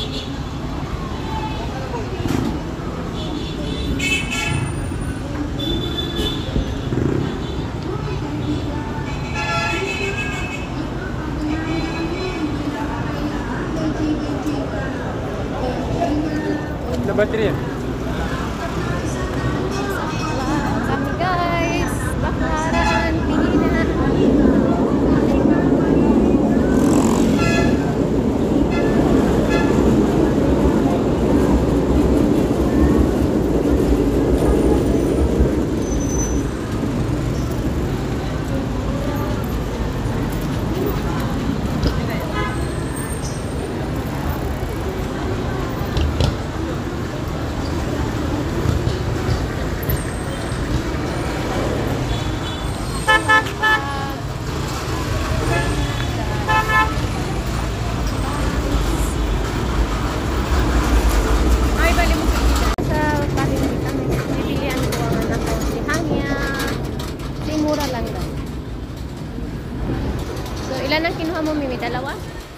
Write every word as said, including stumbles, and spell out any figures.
Ada baterai ya? Kami guys, bakaran, pinginan. Mura lang daw. So, ilan ang kinuha mo, Mimi? Dalawa?